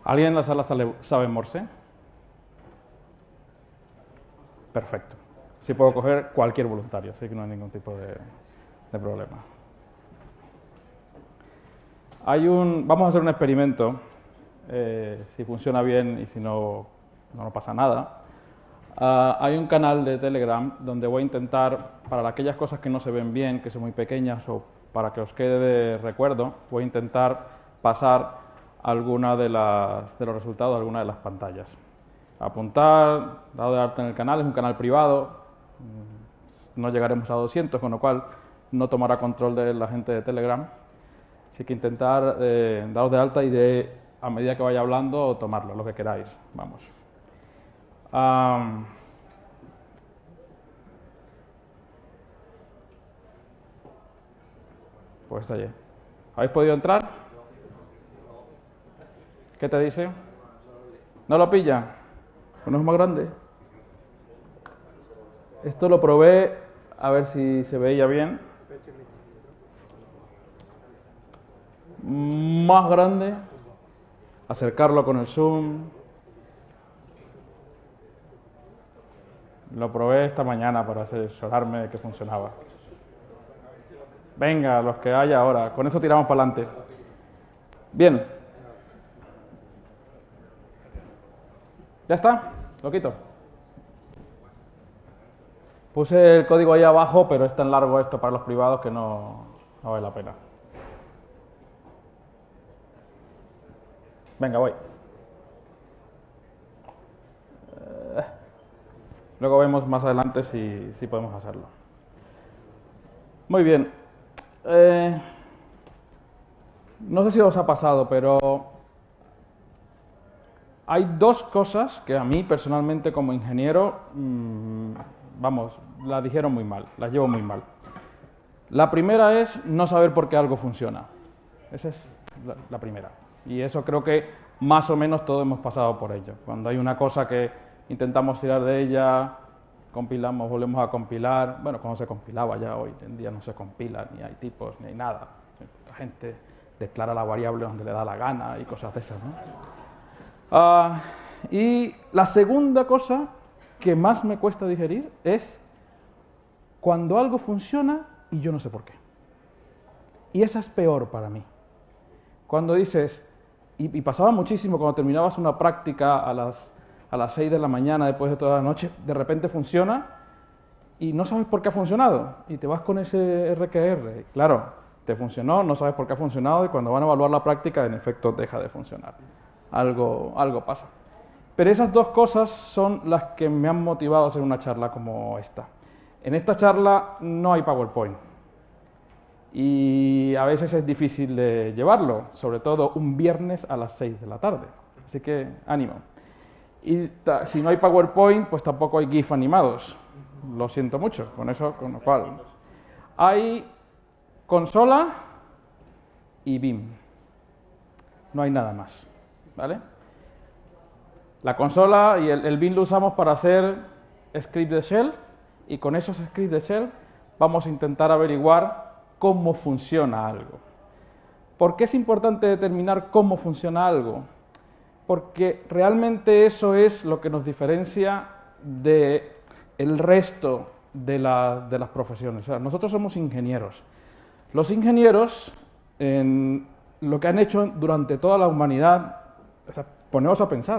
¿Alguien en la sala sabe Morse? Perfecto. Sí puedo coger cualquier voluntario, así que no hay ningún tipo de problema. Vamos a hacer un experimento, si funciona bien y si no, no pasa nada. Hay un canal de Telegram donde voy a intentar, para aquellas cosas que no se ven bien, que son muy pequeñas o para que os quede de recuerdo, voy a intentar pasar alguna de los resultados de alguna de las pantallas. Apuntar, dado de alta en el canal, es un canal privado, no llegaremos a 200, con lo cual no tomará control de la gente de Telegram. Así que intentar daros de alta y a medida que vaya hablando, tomarlo, lo que queráis. Vamos. Pues allí. ¿Habéis podido entrar? ¿Qué te dice? ¿No lo pilla? Pues no es más grande. Esto lo probé a ver si se veía bien. Más grande. Acercarlo con el zoom. Lo probé esta mañana para asesorarme de que funcionaba. Venga, los que haya ahora. Con eso tiramos para adelante. Bien. ¿Ya está? Lo quito. Puse el código ahí abajo, pero es tan largo esto para los privados que no vale la pena. Venga, voy. Luego vemos más adelante si podemos hacerlo. Muy bien. No sé si os ha pasado, pero hay dos cosas que a mí personalmente como ingeniero, vamos, las dijeron muy mal, las llevo muy mal. La primera es no saber por qué algo funciona. Esa es la primera. Y eso creo que más o menos todos hemos pasado por ello. Cuando hay una cosa que intentamos tirar de ella, compilamos, volvemos a compilar. Bueno, cuando se compilaba ya, hoy en día no se compila, ni hay tipos, ni hay nada. La gente declara la variable donde le da la gana y cosas de esas, ¿no? Y la segunda cosa que más me cuesta digerir es cuando algo funciona y yo no sé por qué. Y esa es peor para mí. Cuando dices, y pasaba muchísimo cuando terminabas una práctica a las 6 de la mañana, después de toda la noche, de repente funciona y no sabes por qué ha funcionado. Y te vas con ese RQR. Claro, te funcionó, no sabes por qué ha funcionado y cuando van a evaluar la práctica, en efecto, deja de funcionar. Algo pasa. Pero esas dos cosas son las que me han motivado a hacer una charla como esta. En esta charla no hay PowerPoint. Y a veces es difícil de llevarlo, sobre todo un viernes a las 6 de la tarde. Así que ánimo. Y si no hay PowerPoint, pues tampoco hay GIF animados. Lo siento mucho, con lo cual hay consola y BIM. No hay nada más, ¿vale? La consola y el BIM lo usamos para hacer scripts de shell y con esos scripts de shell vamos a intentar averiguar cómo funciona algo. ¿Por qué es importante determinar cómo funciona algo? Porque realmente eso es lo que nos diferencia del resto de las profesiones. O sea, nosotros somos ingenieros. Los ingenieros, lo que han hecho durante toda la humanidad, o sea, ponemos a pensar,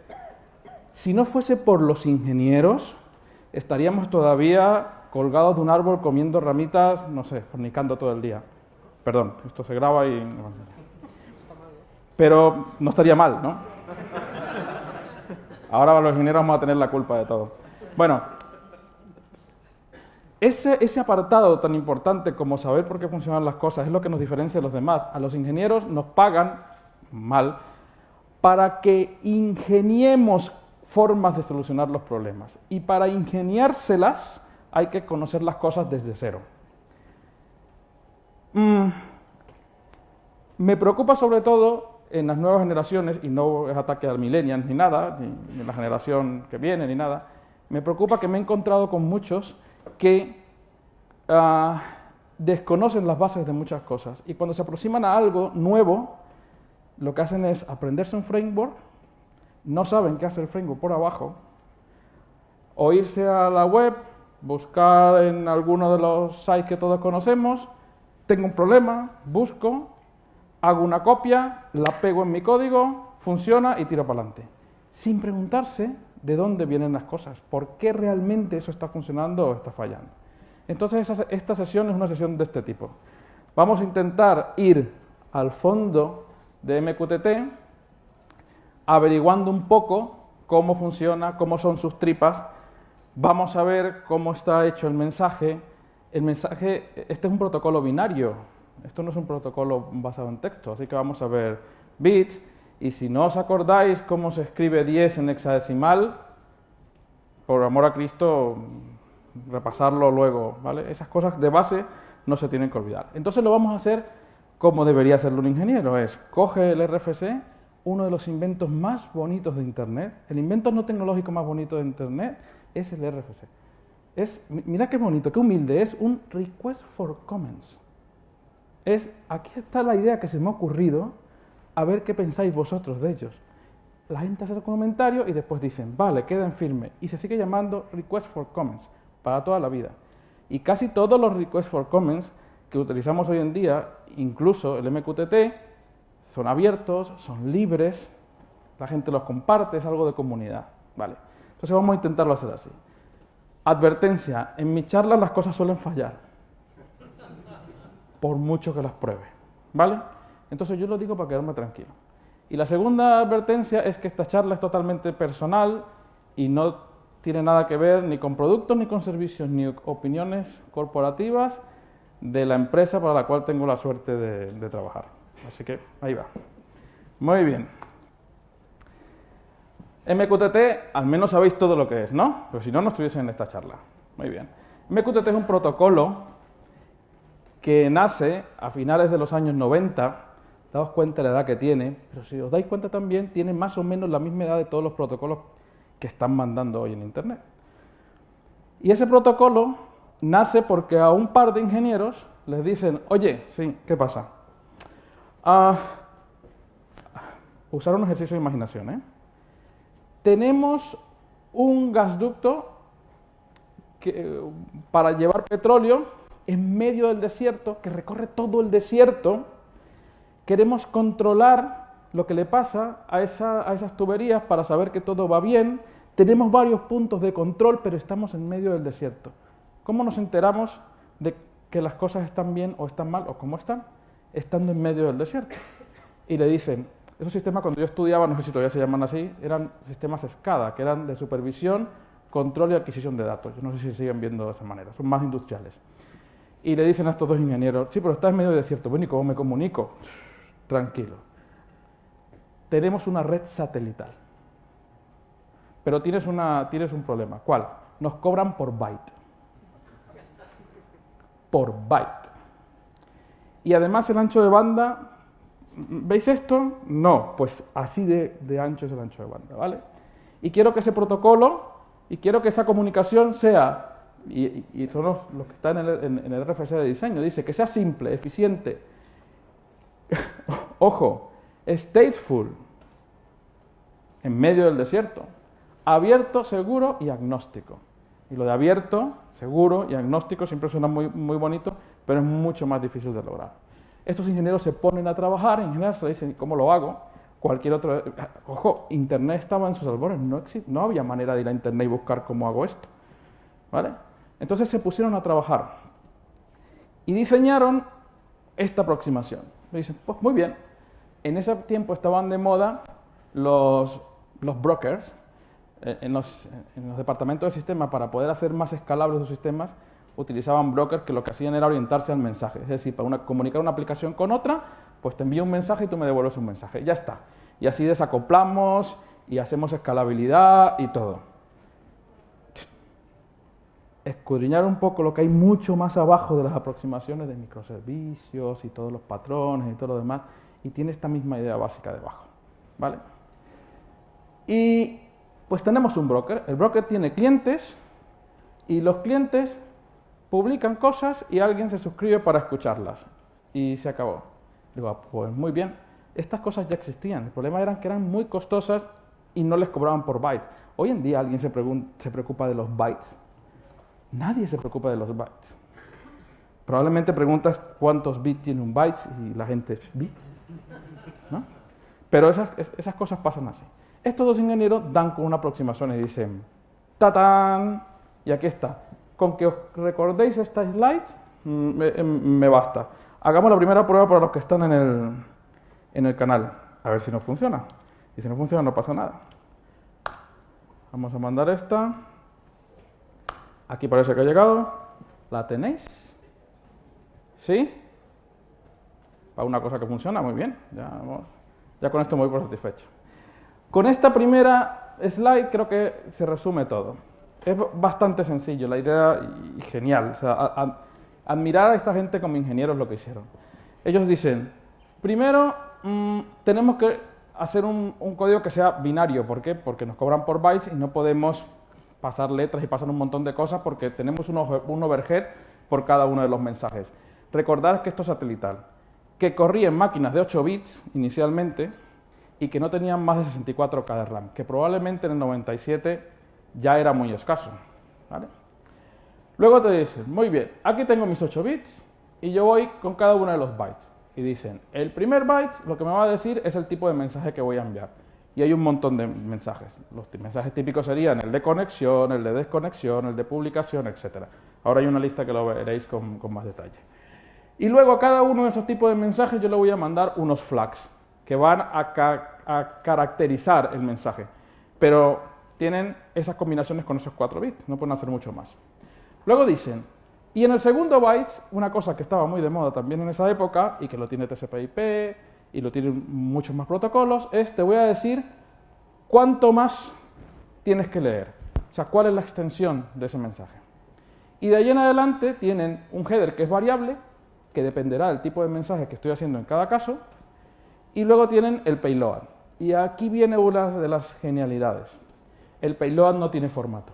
si no fuese por los ingenieros, estaríamos todavía colgados de un árbol comiendo ramitas, no sé, fornicando todo el día. Perdón, esto se graba y... Pero no estaría mal, ¿no? Ahora los ingenieros vamos a tener la culpa de todo. Bueno, ese apartado tan importante como saber por qué funcionan las cosas es lo que nos diferencia de los demás. A los ingenieros nos pagan mal para que ingeniemos formas de solucionar los problemas. Y para ingeniárselas hay que conocer las cosas desde cero. Me preocupa sobre todo en las nuevas generaciones, y no es ataque al millennials ni nada, ni la generación que viene ni nada, me preocupa que me he encontrado con muchos que desconocen las bases de muchas cosas y cuando se aproximan a algo nuevo lo que hacen es aprenderse un framework, no saben qué hace el framework por abajo, o irse a la web, buscar en alguno de los sites que todos conocemos, tengo un problema, busco, hago una copia, la pego en mi código, funciona y tiro para adelante. Sin preguntarse de dónde vienen las cosas, por qué realmente eso está funcionando o está fallando. Entonces esta sesión es una sesión de este tipo. Vamos a intentar ir al fondo de MQTT, averiguando un poco cómo funciona, cómo son sus tripas. Vamos a ver cómo está hecho el mensaje. El mensaje, este es un protocolo binario, esto no es un protocolo basado en texto, así que vamos a ver bits, y si no os acordáis cómo se escribe 10 en hexadecimal, por amor a Cristo, repasarlo luego, ¿vale? Esas cosas de base no se tienen que olvidar. Entonces lo vamos a hacer como debería hacerlo un ingeniero, es coge el RFC, uno de los inventos más bonitos de Internet, el invento no tecnológico más bonito de Internet es el RFC. Mira qué bonito, qué humilde, es un request for comments. Aquí está la idea que se me ha ocurrido, a ver qué pensáis vosotros de ellos. La gente hace el comentario y después dicen, vale, queda en firme, y se sigue llamando request for comments para toda la vida. Y casi todos los request for comments que utilizamos hoy en día, incluso el MQTT, son abiertos, son libres, la gente los comparte, es algo de comunidad, ¿vale? Entonces vamos a intentarlo hacer así. Advertencia, en mi charla las cosas suelen fallar, por mucho que las pruebe, ¿vale? Entonces yo lo digo para quedarme tranquilo. Y la segunda advertencia es que esta charla es totalmente personal y no tiene nada que ver ni con productos, ni con servicios, ni opiniones corporativas de la empresa para la cual tengo la suerte de trabajar. Así que ahí va. Muy bien. MQTT, al menos sabéis todo lo que es, ¿no? Pero si no, no estuviese en esta charla. Muy bien. MQTT es un protocolo que nace a finales de los años 90, daos cuenta de la edad que tiene, pero si os dais cuenta también, tiene más o menos la misma edad de todos los protocolos que están mandando hoy en Internet. Y ese protocolo nace porque a un par de ingenieros les dicen, oye, sí, ¿qué pasa? Usar un ejercicio de imaginación, ¿eh? Tenemos un gasducto para llevar petróleo en medio del desierto, que recorre todo el desierto. Queremos controlar lo que le pasa a esas tuberías para saber que todo va bien. Tenemos varios puntos de control, pero estamos en medio del desierto. ¿Cómo nos enteramos de que las cosas están bien o están mal, o cómo están? Estando en medio del desierto. Y le dicen, esos sistemas cuando yo estudiaba, no sé si todavía se llaman así, eran sistemas SCADA, que eran de supervisión, control y adquisición de datos. Yo no sé si siguen viendo de esa manera, son más industriales. Y le dicen a estos dos ingenieros, sí, pero estás en medio del desierto. Bueno, ¿y cómo me comunico? Tranquilo. Tenemos una red satelital. Pero tienes un problema. ¿Cuál? Nos cobran por byte. Por byte. Y además el ancho de banda, ¿veis esto? No, pues así de ancho es el ancho de banda, ¿vale? Y quiero que ese protocolo, y quiero que esa comunicación sea, y son los que están en el RFC de diseño, dice que sea simple, eficiente, ojo, stateful, en medio del desierto, abierto, seguro y agnóstico. Y lo de abierto, seguro y agnóstico siempre suena muy, muy bonito, pero es mucho más difícil de lograr. Estos ingenieros se ponen a trabajar, en general se dicen, ¿cómo lo hago? Cualquier otro... Ojo, Internet estaba en sus albores, no había manera de ir a Internet y buscar cómo hago esto, ¿vale? Entonces se pusieron a trabajar y diseñaron esta aproximación. Le dicen, pues muy bien, en ese tiempo estaban de moda los brokers. En los departamentos de sistemas, para poder hacer más escalables sus sistemas, utilizaban brokers que lo que hacían era orientarse al mensaje. Es decir, para comunicar una aplicación con otra, pues te envío un mensaje y tú me devuelves un mensaje. Ya está. Y así desacoplamos y hacemos escalabilidad y todo. Escudriñar un poco lo que hay mucho más abajo de las aproximaciones de microservicios y todos los patrones y todo lo demás, y tiene esta misma idea básica debajo, ¿vale? Y pues tenemos un broker. El broker tiene clientes y los clientes publican cosas y alguien se suscribe para escucharlas. Y se acabó. Digo, pues muy bien, Estas cosas ya existían. El problema era que eran muy costosas y no les cobraban por byte. Hoy en día alguien se preocupa de los bytes. Nadie se preocupa de los bytes. Probablemente preguntas cuántos bits tiene un byte y la gente, ¿bits? ¿No? Pero esas cosas pasan así. Estos dos ingenieros dan con una aproximación y dicen, ¡tatán! Y aquí está. Con que os recordéis esta slide, me basta. Hagamos la primera prueba para los que están en el canal. A ver si nos funciona. Y si no funciona, no pasa nada. Vamos a mandar esta. Aquí parece que ha llegado. ¿La tenéis? ¿Sí? Para una cosa que funciona, muy bien. Ya con esto me voy por satisfecho. Con esta primera slide creo que se resume todo. Es bastante sencillo, la idea y genial. O sea, admirar a esta gente como ingenieros lo que hicieron. Ellos dicen, primero tenemos que hacer un código que sea binario. ¿Por qué? Porque nos cobran por bytes y no podemos pasar letras y pasar un montón de cosas porque tenemos un overhead por cada uno de los mensajes. Recordad que esto es satelital, que corría en máquinas de 8 bits inicialmente y que no tenían más de 64K de RAM, que probablemente en el 97 ya era muy escaso. ¿Vale? Luego te dicen, muy bien, aquí tengo mis 8 bits y yo voy con cada uno de los bytes. Y dicen, el primer byte lo que me va a decir es el tipo de mensaje que voy a enviar. Y hay un montón de mensajes. Los mensajes típicos serían el de conexión, el de desconexión, el de publicación, etc. Ahora hay una lista que lo veréis con más detalle. Y luego a cada uno de esos tipos de mensajes yo le voy a mandar unos flags que van a caracterizar el mensaje. Pero tienen esas combinaciones con esos 4 bits, no pueden hacer mucho más. Luego dicen, y en el segundo byte, una cosa que estaba muy de moda también en esa época, y que lo tiene TCP/IP, y lo tienen muchos más protocolos, es, te voy a decir cuánto más tienes que leer. O sea, cuál es la extensión de ese mensaje. Y de ahí en adelante tienen un header que es variable, que dependerá del tipo de mensaje que estoy haciendo en cada caso, y luego tienen el payload. Y aquí viene una de las genialidades. El payload no tiene formato.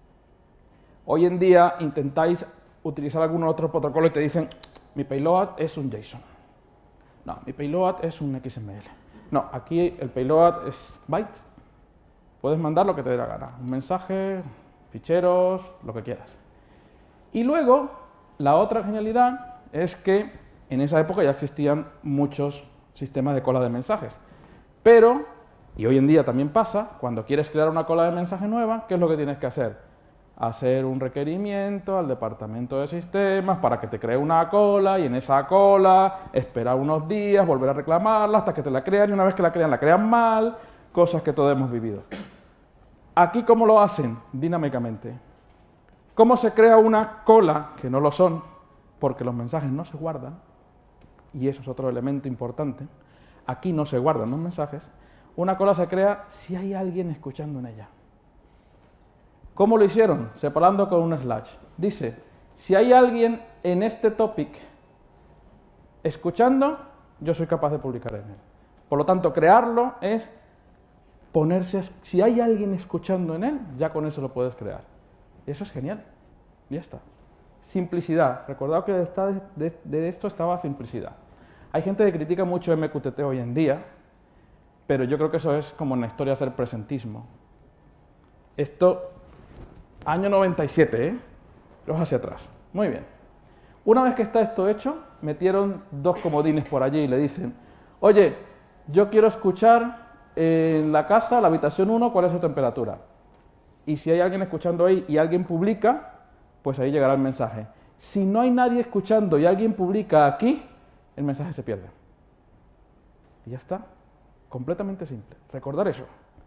Hoy en día intentáis utilizar algún otro protocolo y te dicen, mi payload es un JSON. No, mi payload es un XML. No, aquí el payload es byte. Puedes mandar lo que te dé la gana. Un mensaje, ficheros, lo que quieras. Y luego, la otra genialidad es que en esa época ya existían muchos sistemas de cola de mensajes. Pero, y hoy en día también pasa, cuando quieres crear una cola de mensaje nueva, ¿qué es lo que tienes que hacer? Hacer un requerimiento al departamento de sistemas para que te cree una cola y en esa cola esperar unos días, volver a reclamarla hasta que te la crean y una vez que la crean mal, cosas que todos hemos vivido. Aquí, ¿cómo lo hacen? Dinámicamente. ¿Cómo se crea una cola, que no lo son, porque los mensajes no se guardan? Y eso es otro elemento importante. Aquí no se guardan los mensajes. Una cola se crea si hay alguien escuchando en ella. ¿Cómo lo hicieron? Separando con un slash. Dice, si hay alguien en este topic escuchando, yo soy capaz de publicar en él. Por lo tanto, crearlo es ponerse, si hay alguien escuchando en él, ya con eso lo puedes crear. Y eso es genial. Ya está. Simplicidad. Recordad que de esto estaba simplicidad. Hay gente que critica mucho MQTT hoy en día, pero yo creo que eso es como en la historia hacer presentismo. Esto, año 97, ¿eh? Los hacia atrás. Muy bien. Una vez que está esto hecho, metieron 2 comodines por allí y le dicen, oye, yo quiero escuchar en la casa, la habitación 1, cuál es su temperatura. Y si hay alguien escuchando ahí y alguien publica, pues ahí llegará el mensaje. Si no hay nadie escuchando y alguien publica aquí, el mensaje se pierde. Y ya está. Completamente simple. Recordar eso.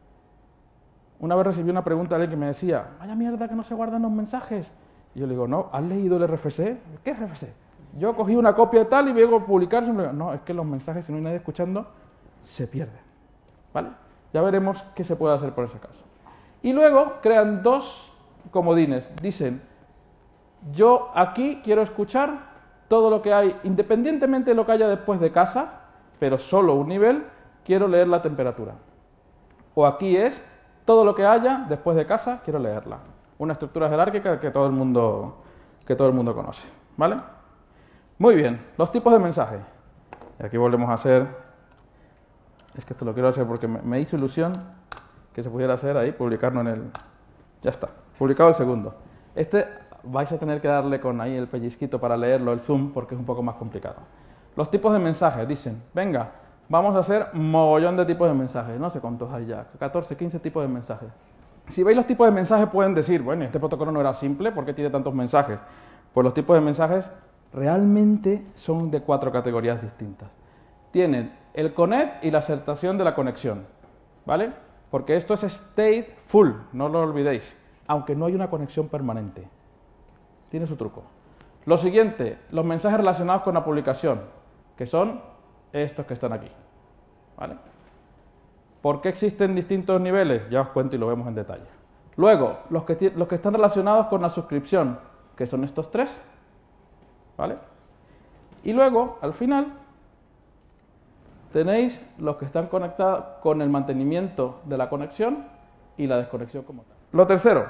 Una vez recibí una pregunta de alguien que me decía, vaya mierda que no se guardan los mensajes. Y yo le digo, no, ¿has leído el RFC? ¿Qué es RFC? Yo cogí una copia de tal y vengo a publicar. No, es que los mensajes, si no hay nadie escuchando, se pierden. ¿Vale? Ya veremos qué se puede hacer por ese caso. Y luego crean 2 comodines. Dicen, yo aquí quiero escuchar todo lo que hay, independientemente de lo que haya después de casa, pero solo un nivel, quiero leer la temperatura. O aquí es, todo lo que haya después de casa, quiero leerla. Una estructura jerárquica que todo el mundo conoce. ¿Vale? Muy bien, los tipos de mensaje. Y aquí volvemos a hacer Es que esto lo quiero hacer porque me hizo ilusión que se pudiera hacer ahí, publicarlo en el... Ya está, publicado el segundo. Este vais a tener que darle con ahí el pellizquito para leerlo, el zoom, porque es un poco más complicado. Los tipos de mensajes, dicen, venga, vamos a hacer mogollón de tipos de mensajes, no sé cuántos hay ya, 14, 15 tipos de mensajes. Si veis los tipos de mensajes pueden decir, bueno, este protocolo no era simple, ¿por qué tiene tantos mensajes? Pues los tipos de mensajes realmente son de 4 categorías distintas. Tienen el connect y la aceptación de la conexión, ¿vale? Porque esto es stateful, no lo olvidéis, aunque no hay una conexión permanente. Tiene su truco. Lo siguiente, los mensajes relacionados con la publicación, que son estos que están aquí, ¿vale? ¿Por qué existen distintos niveles? Ya os cuento y lo vemos en detalle. Luego, los que están relacionados con la suscripción, que son estos 3, ¿vale? Y luego, al final, tenéis los que están conectados con el mantenimiento de la conexión y la desconexión como tal. Lo tercero,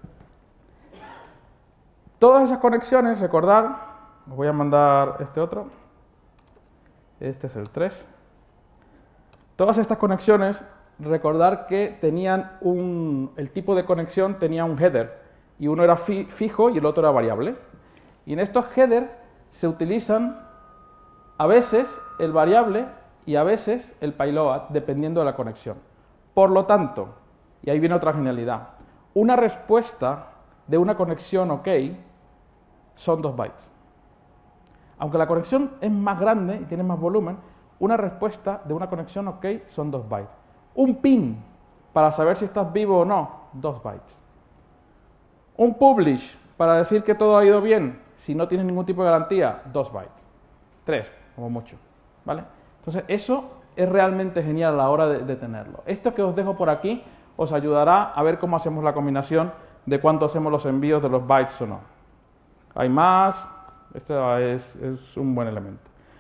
todas esas conexiones, recordad, os voy a mandar este otro, este es el 3. Todas estas conexiones, recordar que tenían el tipo de conexión tenía un header, y uno era fijo y el otro era variable. Y en estos headers se utilizan a veces el variable y a veces el payload, dependiendo de la conexión. Por lo tanto, y ahí viene otra genialidad, una respuesta de una conexión OK son 2 bytes. Aunque la conexión es más grande y tiene más volumen, una respuesta de una conexión OK son 2 bytes. Un ping, para saber si estás vivo o no, 2 bytes. Un publish, para decir que todo ha ido bien, si no tienes ningún tipo de garantía, 2 bytes. 3, como mucho, ¿vale? Entonces, eso es realmente genial a la hora de tenerlo. Esto que os dejo por aquí os ayudará a ver cómo hacemos la combinación de cuánto hacemos los envíos de los bytes o no. Hay más, este es un buen elemento.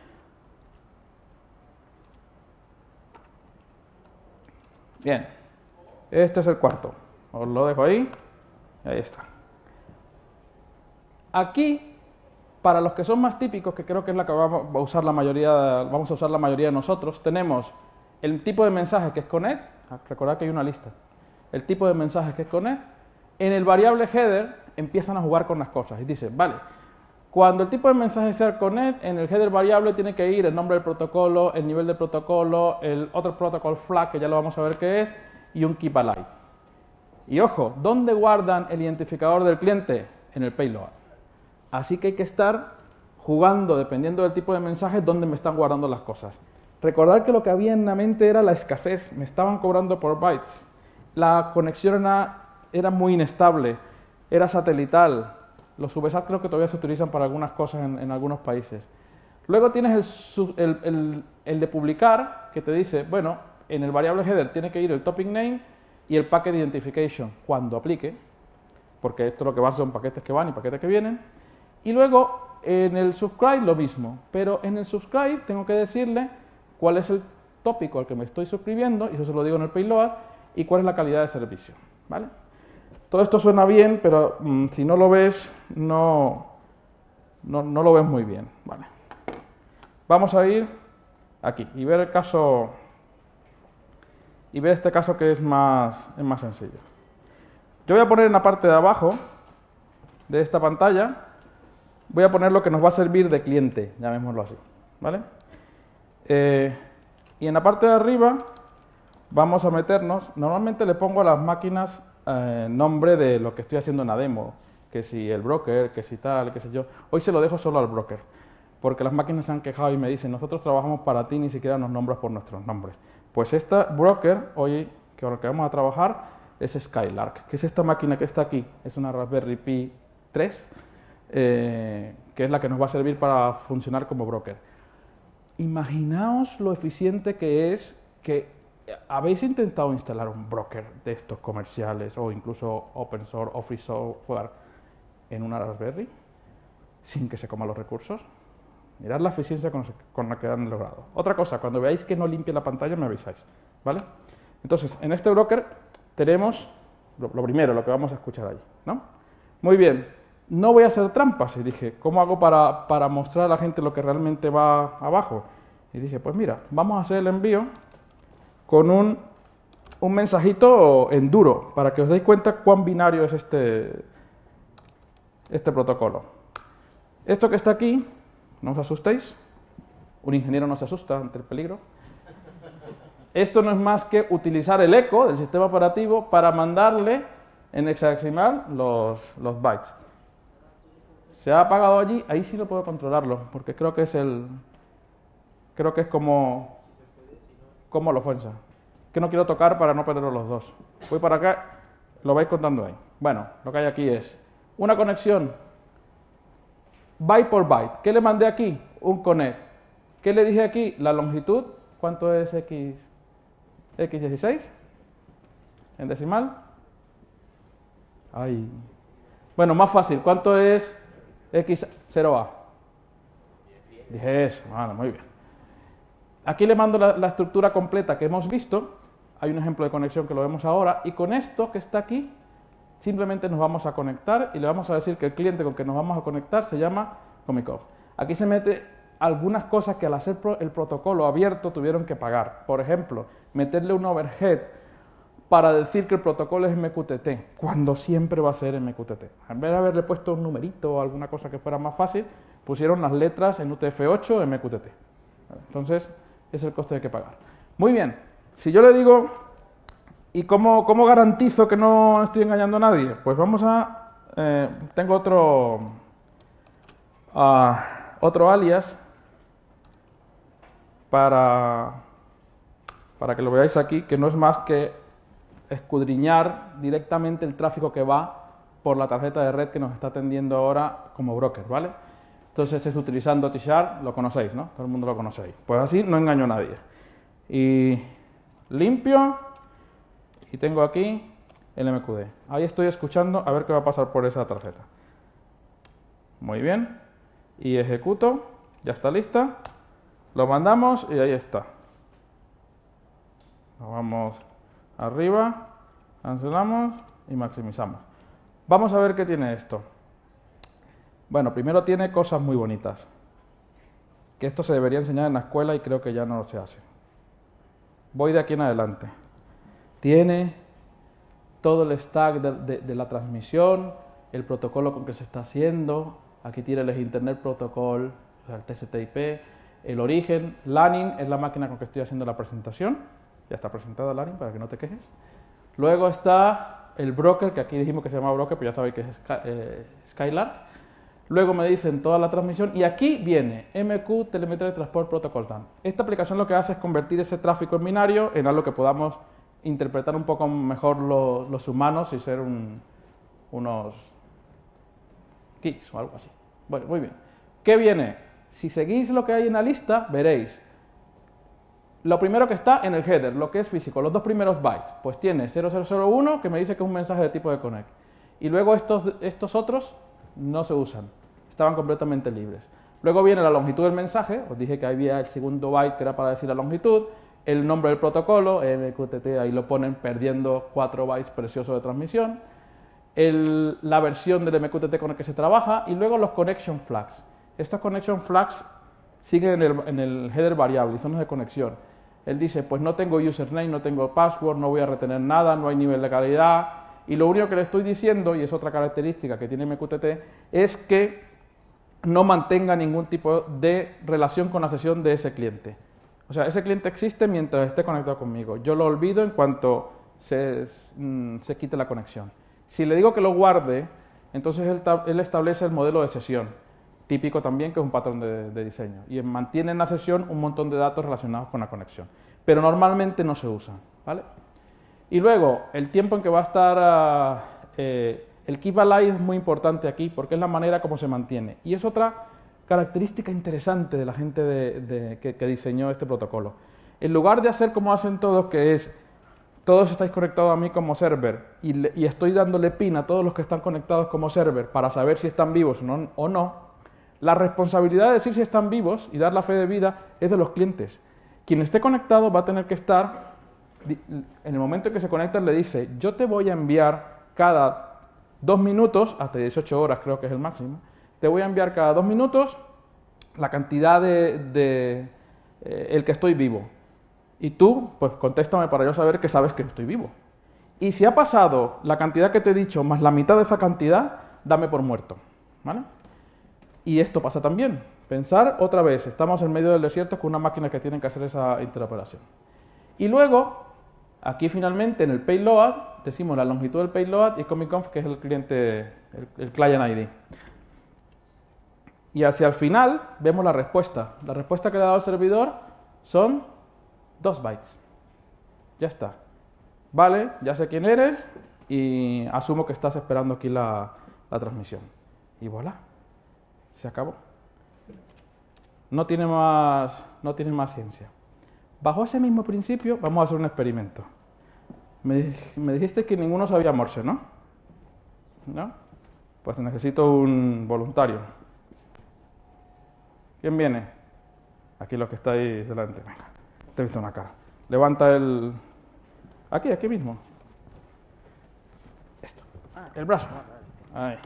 Bien, este es el cuarto. Os lo dejo ahí. Ahí está. Aquí, para los que son más típicos, que creo que es la que vamos a usar la mayoría de nosotros, tenemos el tipo de mensaje que es connect. Recordad que hay una lista. El tipo de mensaje que es connect. En el variable header empiezan a jugar con las cosas y dicen, vale, cuando el tipo de mensaje sea connect, en el header variable tiene que ir el nombre del protocolo, el nivel del protocolo, el otro protocol flag, que ya lo vamos a ver qué es, y un keep alive. Y ojo, ¿dónde guardan el identificador del cliente? En el payload. Así que hay que estar jugando, dependiendo del tipo de mensaje, dónde me están guardando las cosas. Recordad que lo que había en la mente era la escasez, me estaban cobrando por bytes. La conexión era muy inestable, era satelital. Los VSAT creo que todavía se utilizan para algunas cosas en algunos países. Luego tienes el de publicar, que te dice, bueno, en el variable header tiene que ir el topic name y el packet identification cuando aplique, porque esto lo que va son paquetes que van y paquetes que vienen. Y luego en el subscribe lo mismo, pero en el subscribe tengo que decirle cuál es el tópico al que me estoy suscribiendo, y eso se lo digo en el payload, y cuál es la calidad de servicio, ¿vale? Todo esto suena bien, pero si no lo ves, no lo ves muy bien, ¿vale? Vamos a ir aquí y ver el caso, y ver este caso que es más sencillo. Yo voy a poner en la parte de abajo de esta pantalla, voy a poner lo que nos va a servir de cliente, llamémoslo así, ¿vale? Y en la parte de arriba vamos a meternos, normalmente le pongo a las máquinas nombre de lo que estoy haciendo en la demo, que si el broker, que si tal, qué sé yo. Hoy se lo dejo solo al broker, porque las máquinas se han quejado y me dicen, nosotros trabajamos para ti, ni siquiera nos nombras por nuestros nombres. Pues esta broker, hoy, que lo que vamos a trabajar, es Skylark, que es esta máquina que está aquí, es una Raspberry Pi 3, que es la que nos va a servir para funcionar como broker. Imaginaos lo eficiente que es que habéis intentado instalar un broker de estos comerciales o incluso open source o free software en una Raspberry sin que se coma los recursos. Mirad la eficiencia con la que han logrado. Otra cosa, cuando veáis que no limpie la pantalla me avisáis, ¿vale? Entonces, en este broker tenemos lo primero, lo que vamos a escuchar ahí, ¿no? Muy bien, no voy a hacer trampas. Y dije, ¿cómo hago para mostrar a la gente lo que realmente va abajo? Y dije, pues mira, vamos a hacer el envío con un mensajito en duro, para que os deis cuenta cuán binario es este protocolo. Esto que está aquí, no os asustéis, un ingeniero no se asusta ante el peligro. Esto no es más que utilizar el eco del sistema operativo para mandarle en hexadecimal los bytes. Se ha apagado allí, ahí sí lo puedo controlarlo, porque creo que es como la ofensa. Que no quiero tocar para no perder los dos. Voy para acá, lo vais contando ahí. Bueno, lo que hay aquí es una conexión byte por byte. ¿Qué le mandé aquí? Un connect. ¿Qué le dije aquí? La longitud. ¿Cuánto es x16? ¿En decimal? Ay. Bueno, más fácil. ¿Cuánto es x0a? 10. Bueno, muy bien. Aquí le mando la estructura completa que hemos visto. Hay un ejemplo de conexión que lo vemos ahora. Y con esto que está aquí, simplemente nos vamos a conectar y le vamos a decir que el cliente con que nos vamos a conectar se llama Comicov. Aquí se mete algunas cosas que al hacer el protocolo abierto tuvieron que pagar. Por ejemplo, meterle un overhead para decir que el protocolo es MQTT, cuando siempre va a ser MQTT. En vez de haberle puesto un numerito o alguna cosa que fuera más fácil, pusieron las letras en UTF-8 MQTT. Entonces, es el coste que hay que pagar. Muy bien, si yo le digo, ¿y cómo garantizo que no estoy engañando a nadie? Pues vamos a... tengo otro alias para que lo veáis aquí, que no es más que escudriñar directamente el tráfico que va por la tarjeta de red que nos está atendiendo ahora como broker, ¿vale? Entonces es utilizando T-Shard, lo conocéis, ¿no? Todo el mundo lo conocéis. Pues así no engaño a nadie. Y limpio, y tengo aquí el MQD. Ahí estoy escuchando a ver qué va a pasar por esa tarjeta. Muy bien. Y ejecuto, ya está lista. Lo mandamos y ahí está. Nos vamos arriba, cancelamos y maximizamos. Vamos a ver qué tiene esto. Bueno, primero tiene cosas muy bonitas. Que esto se debería enseñar en la escuela y creo que ya no se hace. Voy de aquí en adelante. Tiene todo el stack de la transmisión, el protocolo con que se está haciendo. Aquí tiene el Internet Protocol, el TCP/IP, el origen. LANing es la máquina con que estoy haciendo la presentación. Ya está presentada LANing para que no te quejes. Luego está el broker, que aquí dijimos que se llama broker, pero ya sabéis que es Skylark. Luego me dicen toda la transmisión y aquí viene MQ Telemetry Transport Protocol TAN. Esta aplicación lo que hace es convertir ese tráfico en binario en algo que podamos interpretar un poco mejor los humanos y ser unos geeks o algo así. Bueno, muy bien. ¿Qué viene? Si seguís lo que hay en la lista, veréis lo primero que está en el header, lo que es físico, los dos primeros bytes. Pues tiene 0001 que me dice que es un mensaje de tipo de connect. Y luego estos otros no se usan, estaban completamente libres. Luego viene la longitud del mensaje, os dije que había el segundo byte que era para decir la longitud, el nombre del protocolo, MQTT, ahí lo ponen perdiendo 4 bytes preciosos de transmisión, la versión del MQTT con el que se trabaja y luego los connection flags. Estos connection flags siguen en el header variable y son los de conexión. Él dice, pues no tengo username, no tengo password, no voy a retener nada, no hay nivel de calidad. Y lo único que le estoy diciendo, y es otra característica que tiene MQTT, es que no mantenga ningún tipo de relación con la sesión de ese cliente. O sea, ese cliente existe mientras esté conectado conmigo. Yo lo olvido en cuanto se quite la conexión. Si le digo que lo guarde, entonces él establece el modelo de sesión, típico también que es un patrón de diseño. Y mantiene en la sesión un montón de datos relacionados con la conexión. Pero normalmente no se usan, ¿vale? Y luego, el tiempo en que va a estar, el keep alive es muy importante aquí porque es la manera como se mantiene. Y es otra característica interesante de la gente que diseñó este protocolo. En lugar de hacer como hacen todos, que es, todos estáis conectados a mí como server y estoy dándole pin a todos los que están conectados como server para saber si están vivos o no, la responsabilidad de decir si están vivos y dar la fe de vida es de los clientes. Quien esté conectado va a tener que estar... En el momento en que se conecta le dice, yo te voy a enviar cada 2 minutos, hasta 18 horas creo que es el máximo, te voy a enviar cada 2 minutos la cantidad el que estoy vivo. Y tú, pues contéstame para yo saber que sabes que estoy vivo. Y si ha pasado la cantidad que te he dicho más la mitad de esa cantidad, dame por muerto, ¿vale? Y esto pasa también. Pensar otra vez, estamos en medio del desierto con una máquina que tienen que hacer esa interoperación. Y luego, aquí finalmente en el payload, decimos la longitud del payload y comicconf, que es el cliente, el client ID. Y hacia el final vemos la respuesta. La respuesta que le ha dado el servidor son 2 bytes. Ya está. Vale, ya sé quién eres y asumo que estás esperando aquí la transmisión. Y voilà, se acabó. No tiene más ciencia. Bajo ese mismo principio vamos a hacer un experimento. Me dijiste que ninguno sabía Morse, ¿no? ¿No? Pues necesito un voluntario. ¿Quién viene? Aquí los que estáis delante. Venga, te he visto una cara. Levanta el... Aquí mismo. Esto. El brazo. Ahí.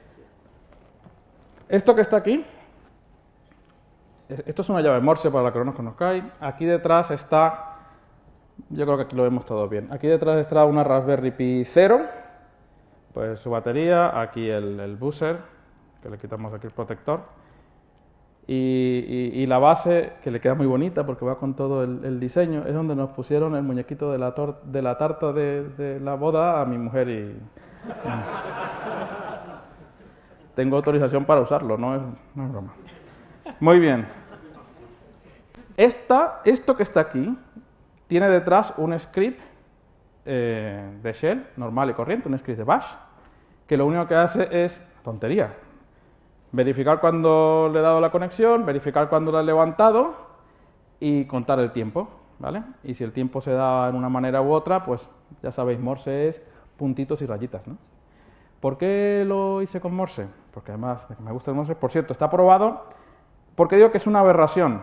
Esto que está aquí, esto es una llave Morse para la que no nos conozcáis. Aquí detrás está, yo creo que aquí lo vemos todo bien. Aquí detrás está una Raspberry Pi 0, pues su batería, aquí el buzzer, que le quitamos aquí el protector. Y la base, que le queda muy bonita porque va con todo el diseño, es donde nos pusieron el muñequito de la tarta de la boda a mi mujer y tengo autorización para usarlo, no es broma. Muy bien. Esto que está aquí tiene detrás un script de shell normal y corriente, un script de bash, que lo único que hace es tontería. Verificar cuando le he dado la conexión, verificar cuando la he levantado y contar el tiempo, ¿vale? Y si el tiempo se da en una manera u otra, pues ya sabéis, Morse es puntitos y rayitas, ¿no? ¿Por qué lo hice con Morse? Porque además de que me gusta el Morse, por cierto, está probado. ¿Por qué digo que es una aberración?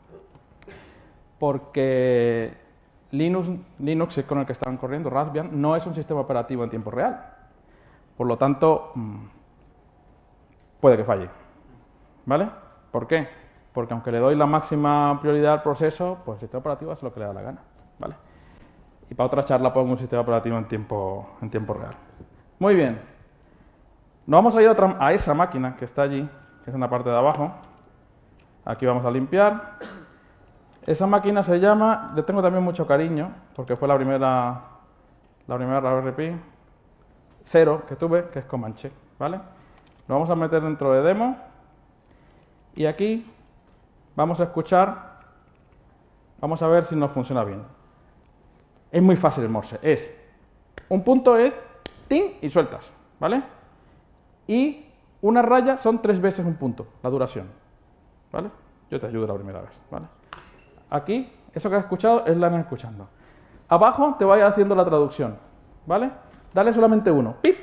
Porque Linux con el que estaban corriendo, Raspbian, no es un sistema operativo en tiempo real. Por lo tanto, puede que falle, ¿vale? ¿Por qué? Porque aunque le doy la máxima prioridad al proceso, pues el sistema operativo hace lo que le da la gana, ¿vale? Y para otra charla pongo un sistema operativo en tiempo real. Muy bien. Nos vamos a ir a esa máquina que está allí, que es en la parte de abajo. Aquí vamos a limpiar. Esa máquina se llama, le tengo también mucho cariño, porque fue la primera Raspberry Pi 0 que tuve, que es Comanche, ¿vale? Lo vamos a meter dentro de demo y aquí vamos a escuchar, vamos a ver si nos funciona bien. Es muy fácil el Morse, un punto es ting y sueltas, ¿vale? Y una raya son 3 veces un punto, la duración, ¿vale? Yo te ayudo la primera vez, ¿vale? Aquí, eso que has escuchado es la que estás escuchando. Abajo te va a ir haciendo la traducción, ¿vale? Dale solamente uno, ¡pip!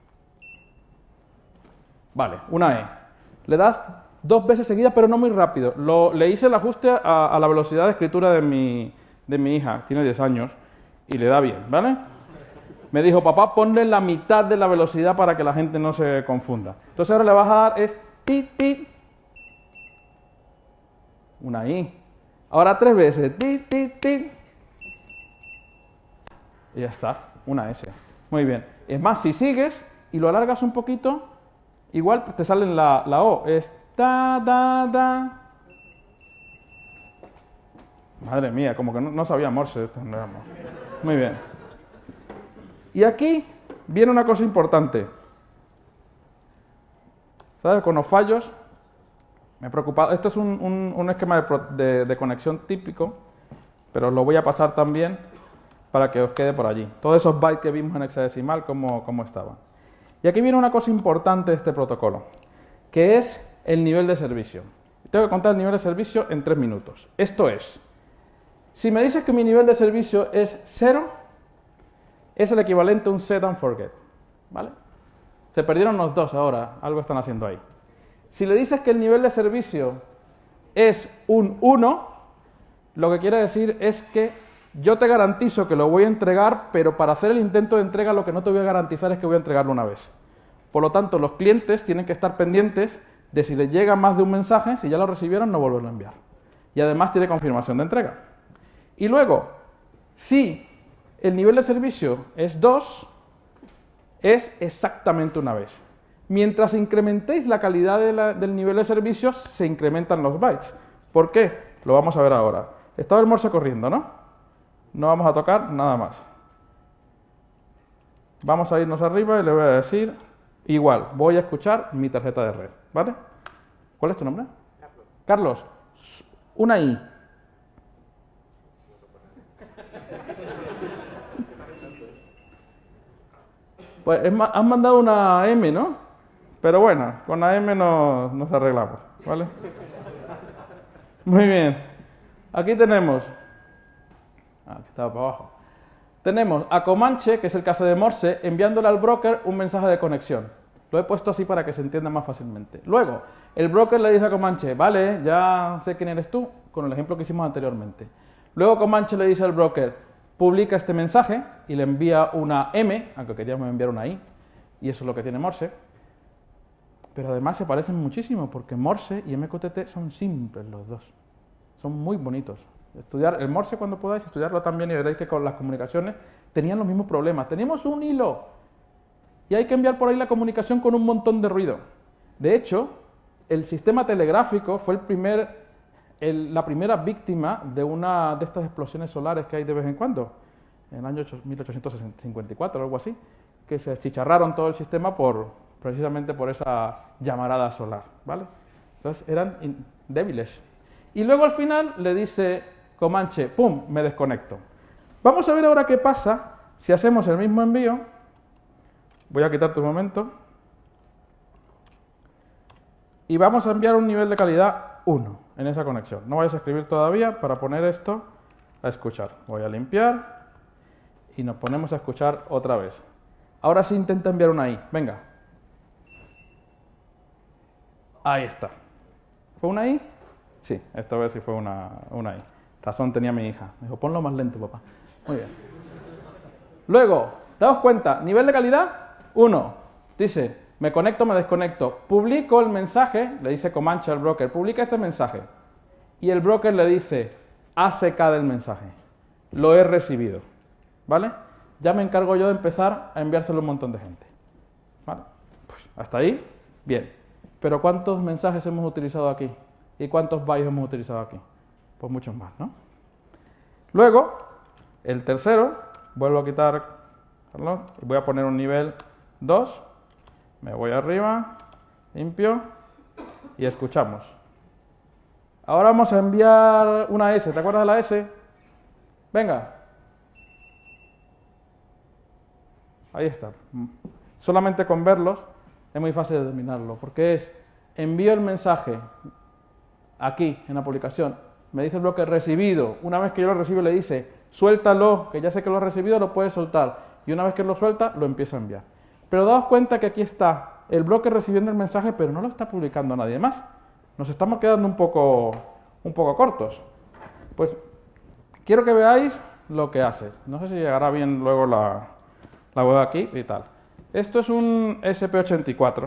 Vale, una E. Le das 2 veces seguidas, pero no muy rápido. Le hice el ajuste a la velocidad de escritura de mi hija, tiene 10 años, y le da bien, ¿vale? Me dijo, papá, ponle la mitad de la velocidad para que la gente no se confunda. Entonces ahora le vas a dar es pi, pi. Una I. Ahora 3 veces, ti, ti, ti. Y ya está, una S. Muy bien. Es más, si sigues y lo alargas un poquito, igual te sale la O. Es da, da, da. Madre mía, como que no sabía Morse. Muy bien. Y aquí viene una cosa importante. ¿Sabes? Con los fallos, me he preocupado. Esto es un esquema de conexión típico, pero os lo voy a pasar también para que os quede por allí. Todos esos bytes que vimos en hexadecimal, cómo estaban. Y aquí viene una cosa importante de este protocolo, que es el nivel de servicio. Tengo que contar el nivel de servicio en 3 minutos. Esto es, si me dices que mi nivel de servicio es 0, es el equivalente a un set and forget, ¿vale? Se perdieron los dos ahora, algo están haciendo ahí. Si le dices que el nivel de servicio es un 1, lo que quiere decir es que yo te garantizo que lo voy a entregar, pero para hacer el intento de entrega lo que no te voy a garantizar es que voy a entregarlo una vez. Por lo tanto, los clientes tienen que estar pendientes de si les llega más de un mensaje, si ya lo recibieron, no volverlo a enviar. Y además tiene confirmación de entrega. Y luego, si el nivel de servicio es 2, es exactamente una vez. Mientras incrementéis la calidad del nivel de servicio, se incrementan los bytes. ¿Por qué? Lo vamos a ver ahora. Estaba el Morse corriendo, ¿no? No vamos a tocar nada más. Vamos a irnos arriba y le voy a decir, igual, voy a escuchar mi tarjeta de red, ¿vale? ¿Cuál es tu nombre? Carlos. Carlos, una I. Pues has mandado una M, ¿no? Pero bueno, con la M nos arreglamos, ¿vale? Muy bien. Aquí tenemos... Aquí estaba para abajo. Tenemos a Comanche, que es el caso de Morse, enviándole al broker un mensaje de conexión. Lo he puesto así para que se entienda más fácilmente. Luego, el broker le dice a Comanche, vale, ya sé quién eres tú, con el ejemplo que hicimos anteriormente. Luego Comanche le dice al broker, publica este mensaje y le envía una M, aunque queríamos enviar una I, y eso es lo que tiene Morse. Pero además se parecen muchísimo, porque Morse y MQTT son simples los dos. Son muy bonitos. Estudiar el Morse cuando podáis, estudiarlo también y veréis que con las comunicaciones tenían los mismos problemas. Tenemos un hilo y hay que enviar por ahí la comunicación con un montón de ruido. De hecho, el sistema telegráfico fue la primera víctima de una de estas explosiones solares que hay de vez en cuando, en el año 1854 o algo así, que se achicharraron todo el sistema precisamente por esa llamarada solar, ¿vale? Entonces eran débiles. Y luego al final le dice Comanche, ¡pum!, me desconecto. Vamos a ver ahora qué pasa si hacemos el mismo envío. Voy a quitarte un momento. Y vamos a enviar un nivel de calidad 1 en esa conexión. No vayas a escribir todavía para poner esto a escuchar. Voy a limpiar y nos ponemos a escuchar otra vez. Ahora sí intenta enviar una I. Venga. Ahí está. ¿Fue una I? Sí, esta vez sí fue una I. Razón tenía mi hija. Me dijo, ponlo más lento, papá. Muy bien. Luego, daos cuenta, nivel de calidad 1. Dice, me conecto, me desconecto. Publico el mensaje, le dice Comanche al broker, publica este mensaje. Y el broker le dice, ACK del mensaje. Lo he recibido. ¿Vale? Ya me encargo yo de empezar a enviárselo a un montón de gente. ¿Vale? Pues hasta ahí, bien. Pero ¿cuántos mensajes hemos utilizado aquí? ¿Y cuántos bytes hemos utilizado aquí? Pues muchos más, ¿no? Luego, el tercero, vuelvo a quitar, perdón, y voy a poner un nivel 2. Me voy arriba, limpio y escuchamos. Ahora vamos a enviar una S. ¿Te acuerdas de la S? Venga. Ahí está. Solamente con verlos es muy fácil determinarlo, porque es, envío el mensaje aquí en la publicación, me dice el bloque recibido, una vez que yo lo recibo le dice, suéltalo, que ya sé que lo ha recibido, lo puedes soltar, y una vez que lo suelta, lo empieza a enviar. Pero daos cuenta que aquí está el bloque recibiendo el mensaje, pero no lo está publicando nadie más. Nos estamos quedando un poco cortos. Pues quiero que veáis lo que hace. No sé si llegará bien luego la web aquí y tal. Esto es un SP84.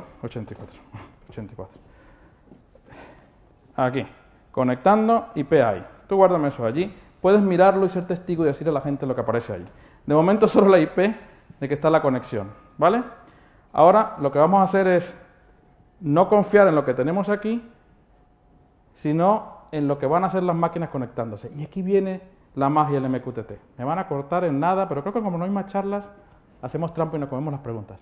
Aquí, conectando IP ahí. Tú guárdame eso allí. Puedes mirarlo y ser testigo y decirle a la gente lo que aparece ahí. De momento solo la IP de que está la conexión, ¿vale? Ahora lo que vamos a hacer es no confiar en lo que tenemos aquí, sino en lo que van a hacer las máquinas conectándose. Y aquí viene la magia del MQTT. Me van a cortar en nada, pero creo que como no hay más charlas, hacemos trampa y nos comemos las preguntas.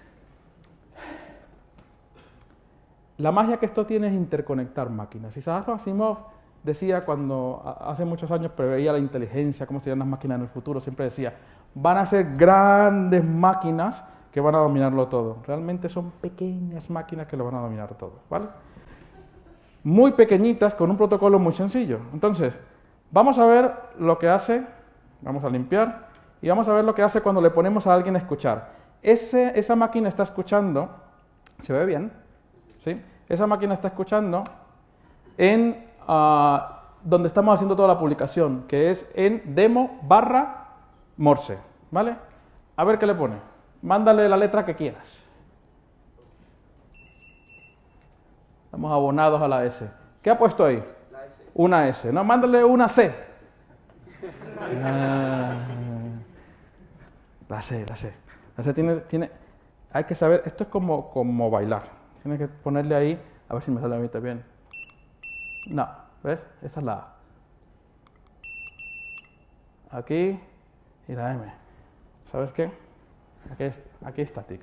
La magia que esto tiene es interconectar máquinas. Isaac Asimov decía cuando hace muchos años preveía la inteligencia, cómo serían las máquinas en el futuro, siempre decía, van a ser grandes máquinas que van a dominarlo todo. Realmente son pequeñas máquinas que lo van a dominar todo, ¿vale? Muy pequeñitas, con un protocolo muy sencillo. Entonces, vamos a ver lo que hace, vamos a limpiar, y vamos a ver lo que hace cuando le ponemos a alguien a escuchar. Esa máquina está escuchando, ¿se ve bien? ¿Sí? Esa máquina está escuchando en donde estamos haciendo toda la publicación, que es en demo/Morse, ¿vale? A ver qué le pone. Mándale la letra que quieras. Estamos abonados a la S. ¿Qué ha puesto ahí? La S. Una S. No, mándale una C. Ah, la sé. La sé hay que saber, esto es como bailar. Tienes que ponerle ahí, a ver si me sale a mí también. No, ¿ves? Esa es la A. Aquí y la M. ¿Sabes qué? Aquí estática.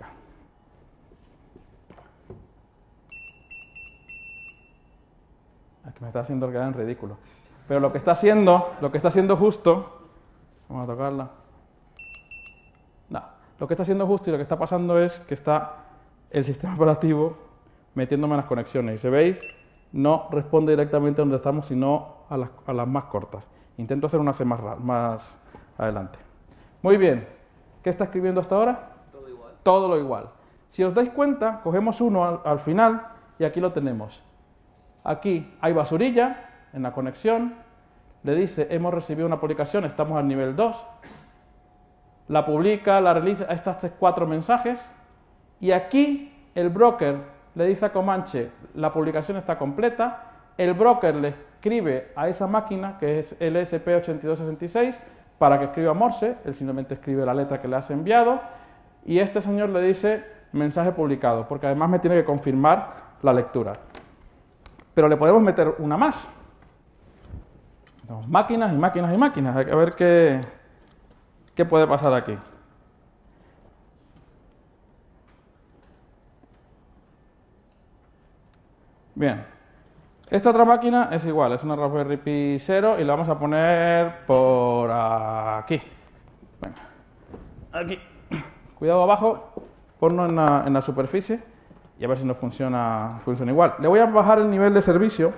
Aquí me está haciendo quedar en ridículo. Pero lo que está haciendo justo, vamos a tocarla. No, lo que está haciendo justo y lo que está pasando es que está el sistema operativo metiéndome en las conexiones. Y si veis, no responde directamente a donde estamos, sino a las más cortas. Intento hacer una C más adelante. Muy bien. ¿Qué está escribiendo hasta ahora? Todo igual. Todo lo igual. Si os dais cuenta, cogemos uno al final y aquí lo tenemos. Aquí hay basurilla en la conexión. Le dice, hemos recibido una publicación, estamos al nivel 2. La publica, la realiza, estos 4 mensajes. Y aquí el broker le dice a Comanche, la publicación está completa. El broker le escribe a esa máquina, que es el ESP8266, para que escriba Morse. Él simplemente escribe la letra que le has enviado. Y este señor le dice mensaje publicado, porque además me tiene que confirmar la lectura. Pero le podemos meter una más. Entonces, máquinas y máquinas y máquinas. Hay que ver qué puede pasar aquí. Bien. Esta otra máquina es igual, es una Raspberry Pi 0 y la vamos a poner por aquí. Venga. Aquí. Cuidado abajo, ponlo en la superficie y a ver si nos funciona igual. Le voy a bajar el nivel de servicio.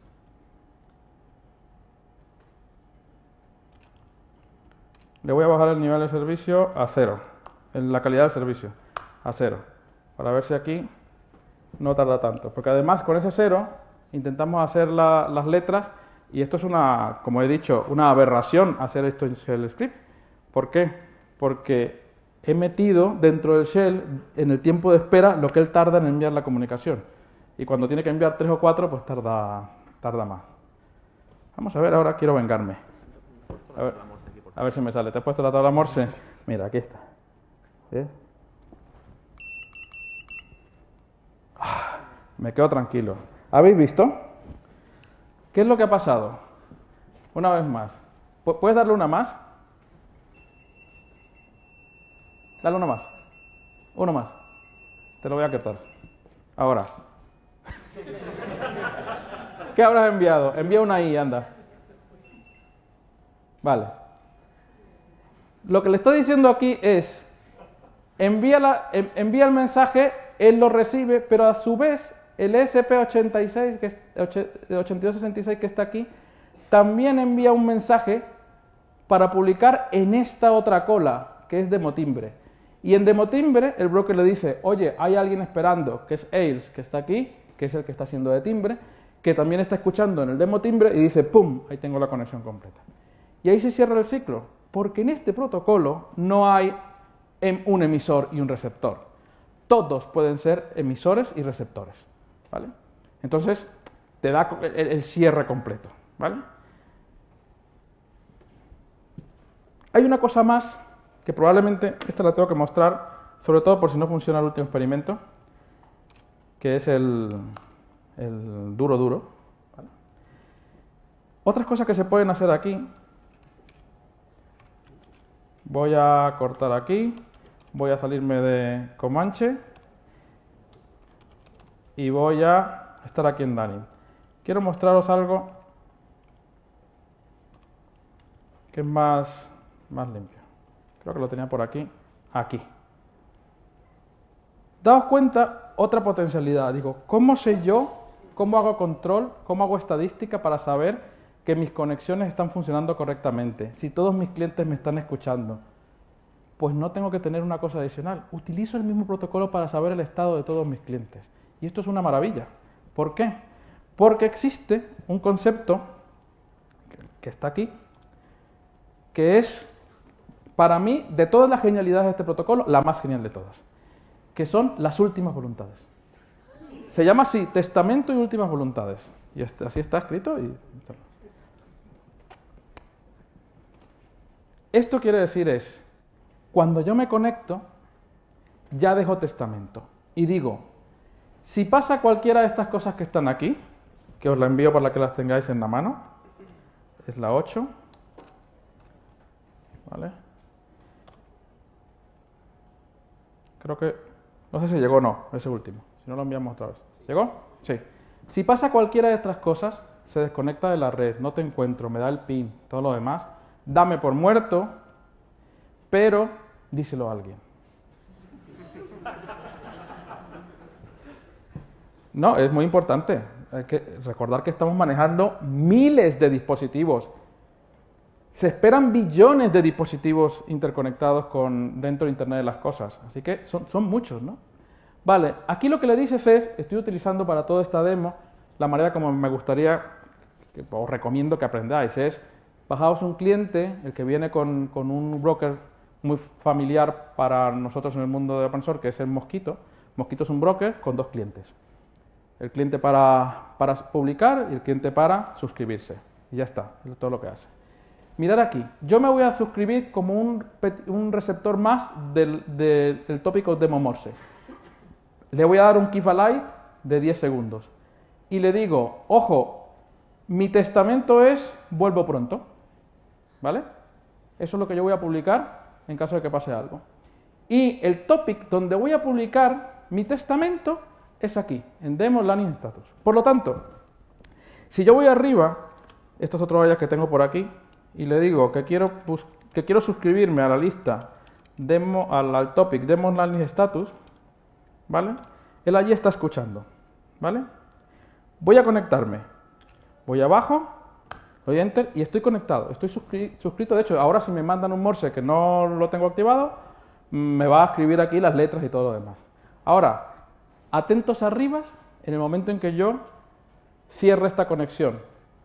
Le voy a bajar el nivel de servicio a 0, en la calidad del servicio, a 0, para ver si aquí no tarda tanto. Porque además con ese 0 intentamos hacer las letras y esto es como he dicho, una aberración hacer esto en Shell Script. ¿Por qué? Porque he metido dentro del Shell, en el tiempo de espera, lo que él tarda en enviar la comunicación. Y cuando tiene que enviar 3 o 4, pues tarda más. Vamos a ver, ahora quiero vengarme. A ver si me sale. ¿Te has puesto la tabla Morse? Mira, aquí está. ¿Ves? Me quedo tranquilo. ¿Habéis visto? ¿Qué es lo que ha pasado? Una vez más. ¿Puedes darle una más? Dale una más. Uno más. Te lo voy a quitar. Ahora. ¿Qué habrás enviado? Envía una I, anda. Vale. Lo que le estoy diciendo aquí es, envía el mensaje, él lo recibe, pero a su vez el ESP8266 que está aquí, también envía un mensaje para publicar en esta otra cola, que es demotimbre. Y en demotimbre el broker le dice, oye, hay alguien esperando, que es Ailes, que está aquí, que es el que está haciendo de timbre, que también está escuchando en el demotimbre y dice, ¡pum!, ahí tengo la conexión completa. Y ahí se cierra el ciclo. Porque en este protocolo no hay un emisor y un receptor. Todos pueden ser emisores y receptores, ¿vale? Entonces, te da el cierre completo, ¿vale? Hay una cosa más que probablemente, esta la tengo que mostrar, sobre todo por si no funciona el último experimento, que es el duro, ¿vale? Otras cosas que se pueden hacer aquí. Voy a cortar aquí, voy a salirme de Comanche y voy a estar aquí en Danin. Quiero mostraros algo que es más limpio. Creo que lo tenía por aquí. Aquí. Daos cuenta, otra potencialidad. Digo, ¿cómo sé yo, cómo hago control, cómo hago estadística para saber que mis conexiones están funcionando correctamente? Si todos mis clientes me están escuchando, pues no tengo que tener una cosa adicional. Utilizo el mismo protocolo para saber el estado de todos mis clientes. Y esto es una maravilla. ¿Por qué? Porque existe un concepto que está aquí, que es, para mí, de todas las genialidades de este protocolo, la más genial de todas, que son las últimas voluntades. Se llama así, testamento y últimas voluntades. Y así está escrito. Esto quiere decir cuando yo me conecto, ya dejo testamento. Y digo, si pasa cualquiera de estas cosas que están aquí, que os la envío para que las tengáis en la mano, es la 8, ¿vale? Creo que, no sé si llegó o no, ese último, si no lo enviamos otra vez. ¿Llegó? Sí. Si pasa cualquiera de estas cosas, se desconecta de la red, no te encuentro, me da el PIN, todo lo demás, dame por muerto, pero díselo a alguien. No, es muy importante. Hay que recordar que estamos manejando miles de dispositivos. Se esperan billones de dispositivos interconectados dentro de Internet de las cosas. Así que son muchos, ¿no? Vale, aquí lo que le dices estoy utilizando para toda esta demo, la manera como me gustaría, que os recomiendo que aprendáis, es bajaos un cliente, el que viene con un broker muy familiar para nosotros en el mundo de open source, que es el Mosquito. Mosquito es un broker con dos clientes. El cliente para publicar y el cliente para suscribirse. Y ya está, es todo lo que hace. Mirad aquí, yo me voy a suscribir como un receptor más del tópico demo Morse. Le voy a dar un keep alive de 10 segundos. Y le digo, ojo, mi testamento es vuelvo pronto. ¿Vale? Eso es lo que yo voy a publicar en caso de que pase algo. Y el topic donde voy a publicar mi testamento es aquí, en Demo Landing Status. Por lo tanto, si yo voy arriba, esto es otro área que tengo por aquí, y le digo que quiero suscribirme a la lista al topic Demo Landing Status, ¿vale? Él allí está escuchando, ¿vale? Voy a conectarme. Voy abajo, doy Enter y estoy conectado. Estoy suscrito. De hecho, ahora si me mandan un Morse que no lo tengo activado, me va a escribir aquí las letras y todo lo demás. Ahora, atentos arriba en el momento en que yo cierre esta conexión.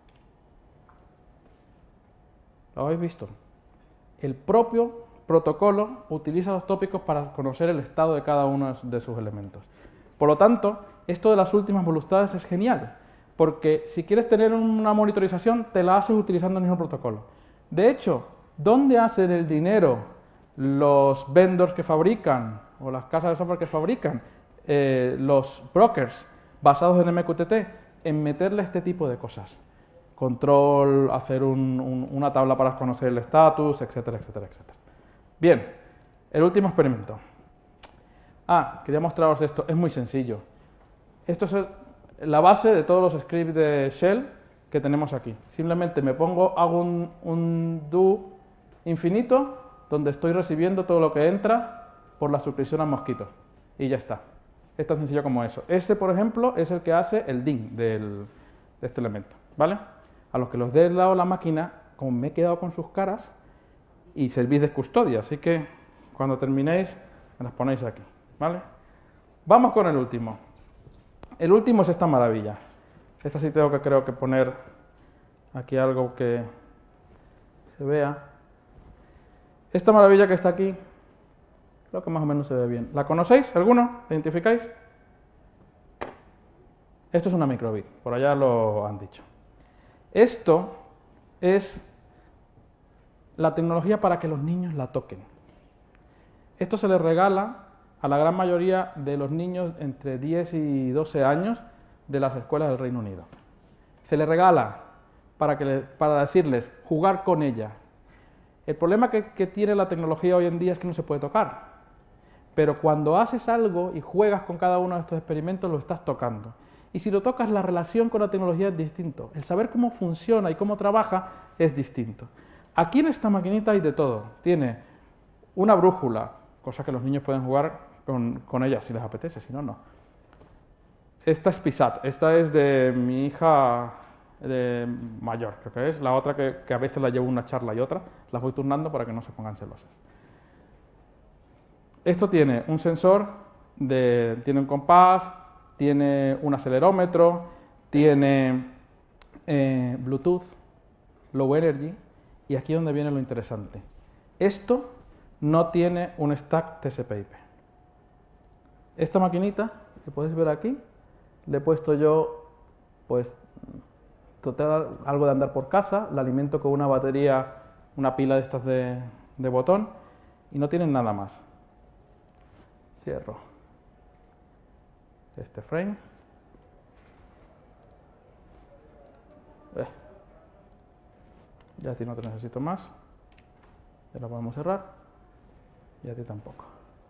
¿Lo habéis visto? El propio protocolo utiliza los tópicos para conocer el estado de cada uno de sus elementos. Por lo tanto, esto de las últimas voluntades es genial, porque si quieres tener una monitorización, te la haces utilizando el mismo protocolo. De hecho, ¿dónde hacen el dinero los vendors que fabrican, o las casas de software que fabrican, los brokers basados en MQTT? En meterle este tipo de cosas. Control, hacer una tabla para conocer el estatus, etcétera, etcétera, etcétera. Bien, el último experimento. Quería mostraros esto, es muy sencillo. Esto es la base de todos los scripts de Shell que tenemos aquí. Simplemente hago un do infinito donde estoy recibiendo todo lo que entra por la suscripción a Mosquito. Y ya está. Es tan sencillo como eso. Este, por ejemplo, es el que hace el DIN de este elemento, ¿vale? A los que los dé lado la máquina, como me he quedado con sus caras, y servís de custodia, así que cuando terminéis me las ponéis aquí, ¿vale? Vamos con el último. El último es esta maravilla. Esta sí creo que poner aquí algo que se vea. Esta maravilla que está aquí, creo que más o menos se ve bien. ¿La conocéis? ¿Alguno? ¿La identificáis? Esto es una microbit, por allá lo han dicho. Esto es la tecnología para que los niños la toquen. Esto se le regala a la gran mayoría de los niños entre 10 y 12 años de las escuelas del Reino Unido. Se le regala para decirles, jugar con ella. El problema que tiene la tecnología hoy en día es que no se puede tocar. Pero cuando haces algo y juegas con cada uno de estos experimentos, lo estás tocando. Y si lo tocas, la relación con la tecnología es distinto. El saber cómo funciona y cómo trabaja es distinto. Aquí en esta maquinita hay de todo. Tiene una brújula, cosa que los niños pueden jugar con ella si les apetece, si no, no. Esta es PISAT, esta es de mi hija mayor, creo que es. La otra que a veces la llevo una charla y otra, las voy turnando para que no se pongan celosas. Esto tiene un sensor, tiene un compás, tiene un acelerómetro, tiene Bluetooth, Low Energy, y aquí es donde viene lo interesante. Esto no tiene un stack TCP/IP. Esta maquinita, que podéis ver aquí, le he puesto yo, pues, total, algo de andar por casa, la alimento con una batería una pila de estas de botón y no tienen nada más. Cierro este frame. Ya a ti no te necesito más. Ya lo podemos cerrar. Y a ti tampoco.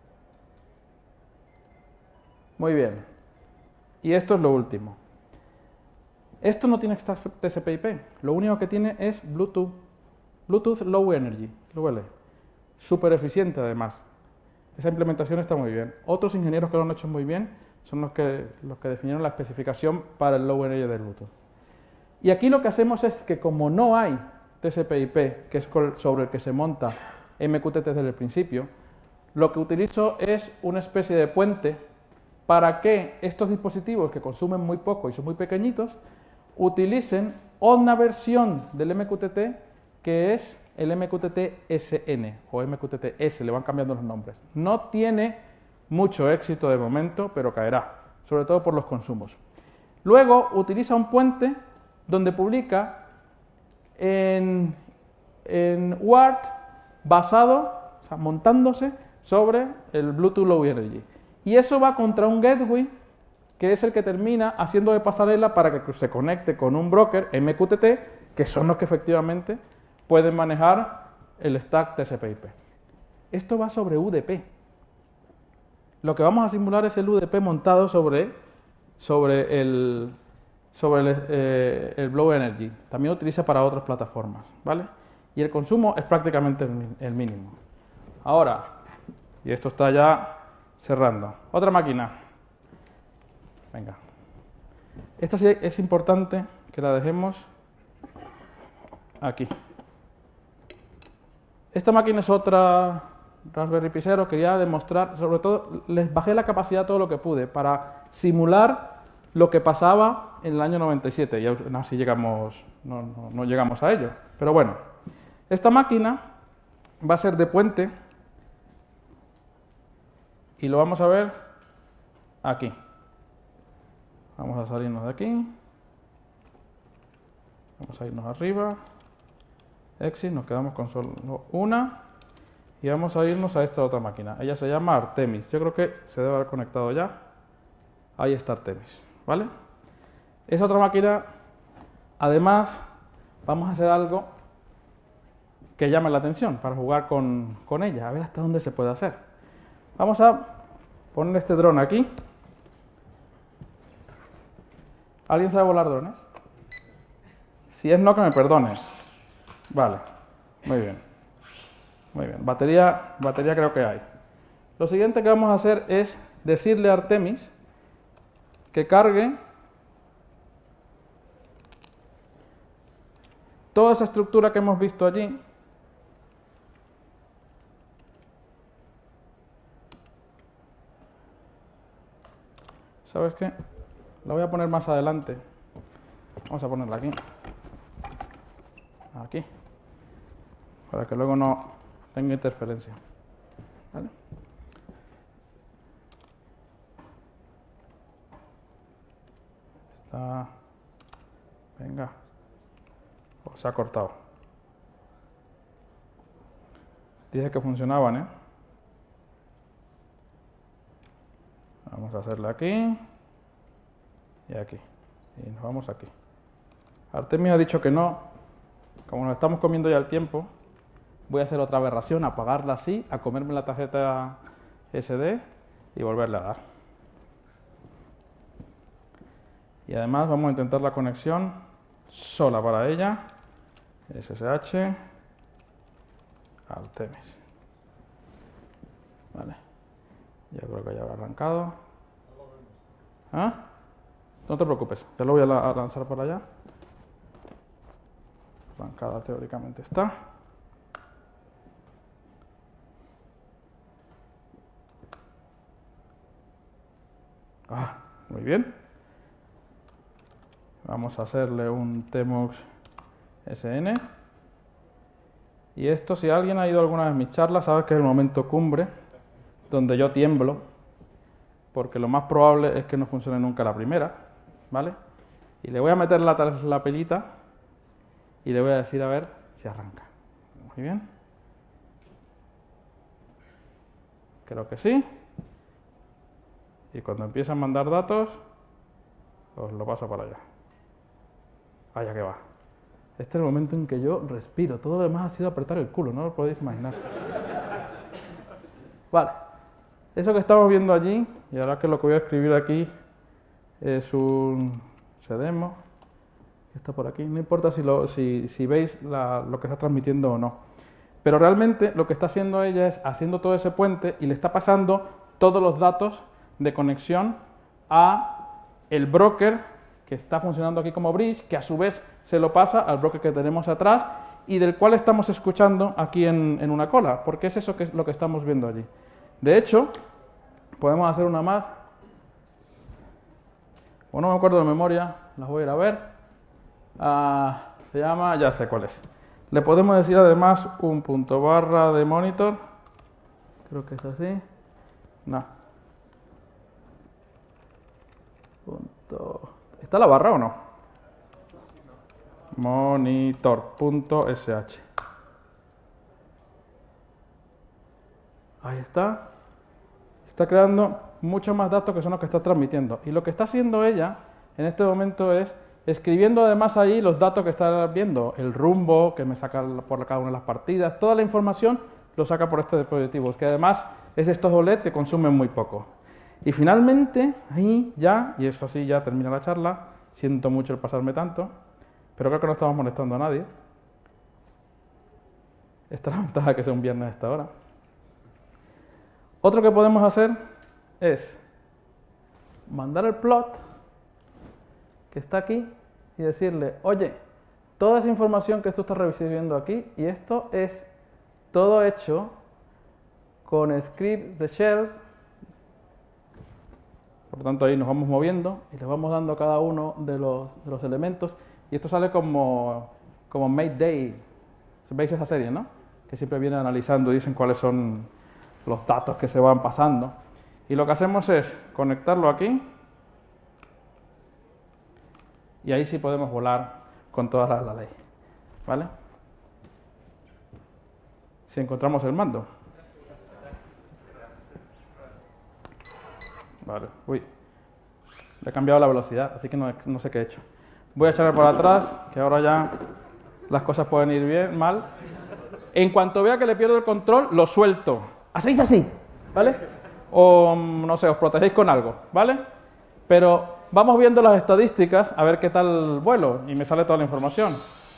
Muy bien. Y esto es lo último. Esto no tiene TCP/IP. Lo único que tiene es Bluetooth. Bluetooth Low Energy. LUL. Súper eficiente además. Esa implementación está muy bien. Otros ingenieros que lo han hecho muy bien son los que definieron la especificación para el Low Energy de Bluetooth. Y aquí lo que hacemos es que como no hay TCP/IP, que es sobre el que se monta MQTT desde el principio, lo que utilizo es una especie de puente para que estos dispositivos que consumen muy poco y son muy pequeñitos utilicen una versión del MQTT que es el MQTT SN o MQTT S, le van cambiando los nombres. No tiene mucho éxito de momento, pero caerá, sobre todo por los consumos. Luego utiliza un puente donde publica en UART basado, o sea, montándose sobre el Bluetooth Low Energy. Y eso va contra un gateway que es el que termina haciendo de pasarela para que se conecte con un broker MQTT, que son los que efectivamente pueden manejar el stack TCP/IP. Esto va sobre UDP. Lo que vamos a simular es el UDP montado sobre el Low Energy. También lo utiliza para otras plataformas, ¿vale? Y el consumo es prácticamente el mínimo. Ahora, y esto está ya cerrando. Otra máquina. Venga. Esta sí es importante que la dejemos aquí. Esta máquina es otra Raspberry Pi 0. Quería demostrar, sobre todo, les bajé la capacidad todo lo que pude para simular lo que pasaba en el año 97. Y aún así no llegamos a ello. Pero bueno, esta máquina va a ser de puente y lo vamos a ver aquí. Vamos a salirnos de aquí. Vamos a irnos arriba. Exit, nos quedamos con solo una. Y vamos a irnos a esta otra máquina. Ella se llama Artemis. Yo creo que se debe haber conectado ya. Ahí está Artemis, ¿vale? Esa otra máquina, además, vamos a hacer algo que llame la atención para jugar con ella. A ver hasta dónde se puede hacer. Vamos a poner este dron aquí. ¿Alguien sabe volar drones? Si es no, que me perdone. Vale, muy bien. Muy bien, batería creo que hay. Lo siguiente que vamos a hacer es decirle a Artemis que cargue toda esa estructura que hemos visto allí. ¿Sabes qué? La voy a poner más adelante. Vamos a ponerla aquí. Aquí. Para que luego no tenga interferencia. ¿Vale? Está... Venga. Oh, se ha cortado. Dije que funcionaban, ¿eh? Vamos a hacerla aquí. Y aquí. Y nos vamos aquí. Artemis ha dicho que no. Como nos estamos comiendo ya el tiempo, voy a hacer otra aberración, apagarla así, a comerme la tarjeta SD y volverle a dar. Y además vamos a intentar la conexión sola para ella. SSH Artemis. Vale. Yo creo que ya habrá arrancado. ¿Ah? No te preocupes, ya lo voy a lanzar para allá. Arrancada teóricamente está. Ah, muy bien. Vamos a hacerle un Tmux SN. Y esto, si alguien ha ido alguna vez a mis charlas, sabe que es el momento cumbre donde yo tiemblo, porque lo más probable es que no funcione nunca la primera, ¿vale? Y le voy a meter la pelita y le voy a decir a ver si arranca. Muy bien. Creo que sí. Y cuando empiece a mandar datos, os lo paso para allá. Allá que va. Este es el momento en que yo respiro. Todo lo demás ha sido apretar el culo, no lo podéis imaginar. Vale. Eso que estamos viendo allí, y ahora que lo que voy a escribir aquí es un sedemo, que está por aquí. No importa si veis lo que está transmitiendo o no. Pero realmente lo que está haciendo ella es haciendo todo ese puente y le está pasando todos los datos de conexión a el broker que está funcionando aquí como bridge, que a su vez se lo pasa al broker que tenemos atrás y del cual estamos escuchando aquí en una cola, porque es eso que es lo que estamos viendo allí. De hecho, podemos hacer una más. Bueno, no me acuerdo de memoria, las voy a ir a ver. Se llama, ya sé cuál es. Le podemos decir además un punto barra de monitor. Creo que es así. No. ¿Está la barra o no? Monitor.sh. Ahí está. Está creando muchos más datos que son los que está transmitiendo. Y lo que está haciendo ella en este momento es escribiendo además ahí los datos que está viendo. El rumbo que me saca por cada una de las partidas. Toda la información lo saca por este dispositivo. Que además es estos OLED que consumen muy poco. Y finalmente, ahí ya, y eso así ya termina la charla. Siento mucho el pasarme tanto, pero creo que no estamos molestando a nadie. Esta es la ventaja que sea un viernes a esta hora. Otro que podemos hacer es mandar el plot que está aquí y decirle, oye, toda esa información que tú estás recibiendo aquí, y esto es todo hecho con scripts de shells. Por lo tanto, ahí nos vamos moviendo y le vamos dando a cada uno de los elementos. Y esto sale como Mayday. ¿Veis esa serie, no? Que siempre viene analizando y dicen cuáles son los datos que se van pasando. Y lo que hacemos es conectarlo aquí. Y ahí sí podemos volar con toda la ley. ¿Vale? Si encontramos el mando. Vale, uy, le he cambiado la velocidad, así que no sé qué he hecho. Voy a echarle para atrás, que ahora ya las cosas pueden ir bien, mal. En cuanto vea que le pierdo el control, lo suelto. Hacéis así, ¿vale? O, no sé, os protegéis con algo, ¿vale? Pero vamos viendo las estadísticas, a ver qué tal el vuelo, y me sale toda la información.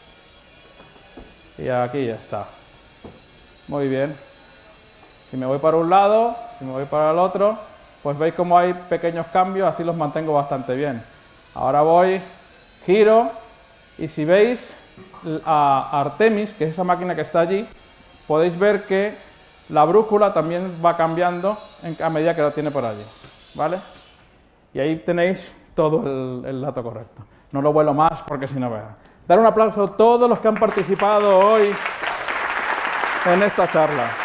Y aquí ya está. Muy bien. Si me voy para un lado, si me voy para el otro, pues veis como hay pequeños cambios, así los mantengo bastante bien. Ahora voy, giro, y si veis a Artemis, que es esa máquina que está allí, podéis ver que la brújula también va cambiando a medida que la tiene por allí, ¿vale? Y ahí tenéis todo el dato correcto. No lo vuelo más porque si no vean. Dar un aplauso a todos los que han participado hoy en esta charla.